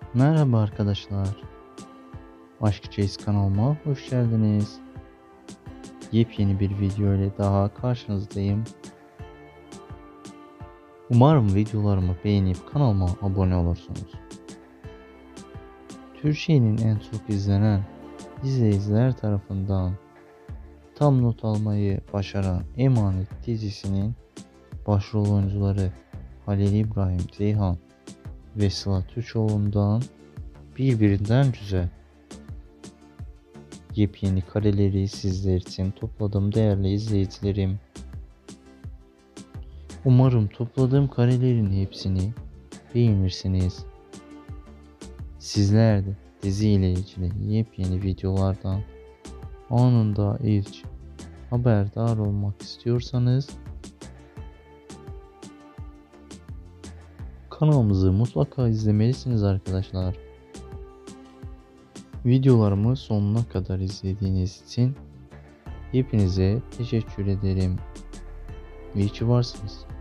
Merhaba arkadaşlar. Aşk Chase kanalıma hoş geldiniz. Yepyeni bir video ile daha karşınızdayım. Umarım videolarımı beğenip kanalıma abone olursunuz. Türkiye'nin en çok izlenen izleyiciler tarafından tam not almayı başaran Emanet dizisinin başrol oyuncuları Halil İbrahim Ceyhan ve Sıla Türkoğlu'ndan birbirinden güzel yepyeni kareleri sizler için topladım değerli izleyicilerim. Umarım topladığım karelerin hepsini beğenirsiniz. Sizler de dizi ile ilgili yepyeni videolardan anında ilk haberdar olmak istiyorsanız kanalımızı mutlaka izlemelisiniz arkadaşlar. Videolarımı sonuna kadar izlediğiniz için hepinize teşekkür ederim. İyi ki varsınız.